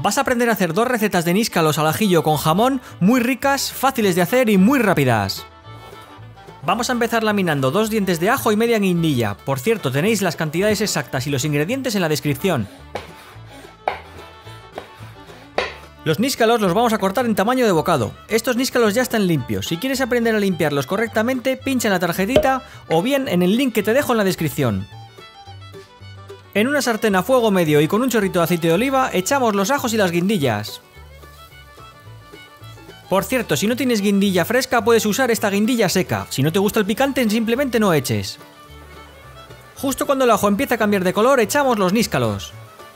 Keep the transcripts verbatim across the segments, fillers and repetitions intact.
Vas a aprender a hacer dos recetas de níscalos al ajillo con jamón, muy ricas, fáciles de hacer y muy rápidas. Vamos a empezar laminando dos dientes de ajo y media guindilla. Por cierto, tenéis las cantidades exactas y los ingredientes en la descripción. Los níscalos los vamos a cortar en tamaño de bocado. Estos níscalos ya están limpios. Si quieres aprender a limpiarlos correctamente, pincha en la tarjetita o bien en el link que te dejo en la descripción. En una sartén a fuego medio y con un chorrito de aceite de oliva, echamos los ajos y las guindillas. Por cierto, si no tienes guindilla fresca, puedes usar esta guindilla seca. Si no te gusta el picante, simplemente no eches. Justo cuando el ajo empieza a cambiar de color, echamos los níscalos.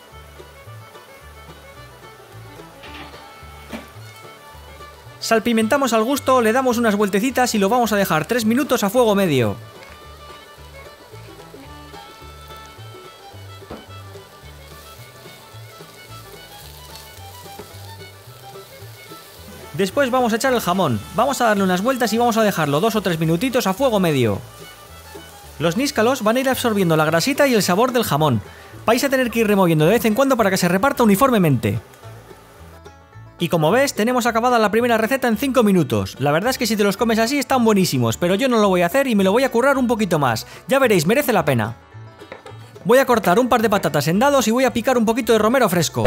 Salpimentamos al gusto, le damos unas vueltecitas y lo vamos a dejar tres minutos a fuego medio. Después vamos a echar el jamón, vamos a darle unas vueltas y vamos a dejarlo dos o tres minutitos a fuego medio. Los níscalos van a ir absorbiendo la grasita y el sabor del jamón. Vais a tener que ir removiendo de vez en cuando para que se reparta uniformemente. Y como ves, tenemos acabada la primera receta en cinco minutos. La verdad es que si te los comes así están buenísimos, pero yo no lo voy a hacer y me lo voy a currar un poquito más. Ya veréis, merece la pena. Voy a cortar un par de patatas en dados y voy a picar un poquito de romero fresco.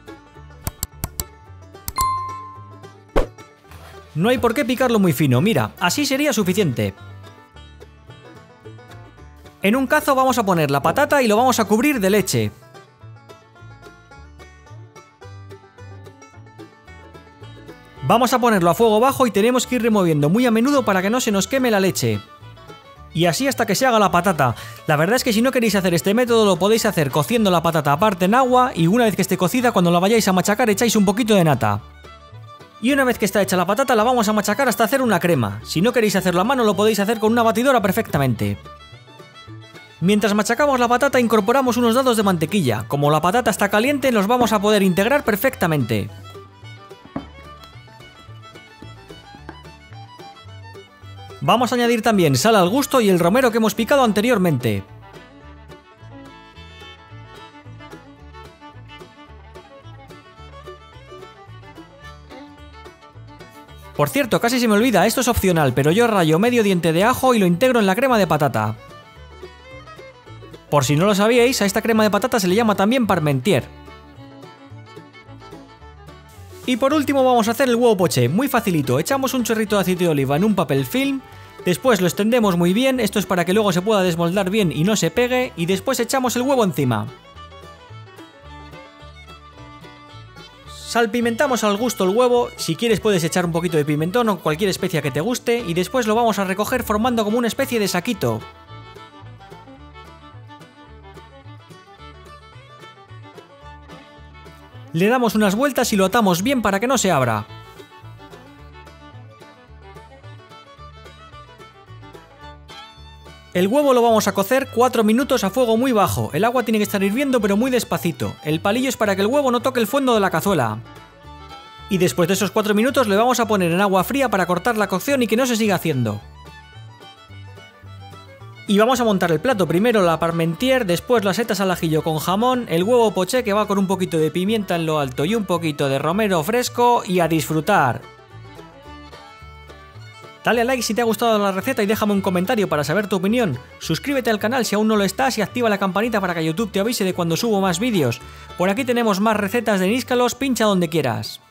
No hay por qué picarlo muy fino, mira, así sería suficiente. En un cazo vamos a poner la patata y lo vamos a cubrir de leche. Vamos a ponerlo a fuego bajo y tenemos que ir removiendo muy a menudo para que no se nos queme la leche. Y así hasta que se haga la patata. La verdad es que si no queréis hacer este método lo podéis hacer cociendo la patata aparte en agua y una vez que esté cocida cuando la vayáis a machacar echáis un poquito de nata. Y una vez que está hecha la patata la vamos a machacar hasta hacer una crema. Si no queréis hacerlo a mano lo podéis hacer con una batidora perfectamente. Mientras machacamos la patata incorporamos unos dados de mantequilla. Como la patata está caliente los vamos a poder integrar perfectamente. Vamos a añadir también sal al gusto y el romero que hemos picado anteriormente. Por cierto, casi se me olvida, esto es opcional, pero yo rayo medio diente de ajo y lo integro en la crema de patata. Por si no lo sabíais, a esta crema de patata se le llama también parmentier. Y por último vamos a hacer el huevo poché, muy facilito, echamos un chorrito de aceite de oliva en un papel film, después lo extendemos muy bien, esto es para que luego se pueda desmoldar bien y no se pegue, y después echamos el huevo encima. Salpimentamos al gusto el huevo, si quieres puedes echar un poquito de pimentón o cualquier especia que te guste, y después lo vamos a recoger formando como una especie de saquito. Le damos unas vueltas y lo atamos bien para que no se abra. El huevo lo vamos a cocer cuatro minutos a fuego muy bajo, el agua tiene que estar hirviendo pero muy despacito, el palillo es para que el huevo no toque el fondo de la cazuela. Y después de esos cuatro minutos le vamos a poner en agua fría para cortar la cocción y que no se siga haciendo. Y vamos a montar el plato, primero la parmentier, después las setas al ajillo con jamón, el huevo poché que va con un poquito de pimienta en lo alto y un poquito de romero fresco y a disfrutar. Dale a like si te ha gustado la receta y déjame un comentario para saber tu opinión. Suscríbete al canal si aún no lo estás y activa la campanita para que YouTube te avise de cuando subo más vídeos. Por aquí tenemos más recetas de níscalos, pincha donde quieras.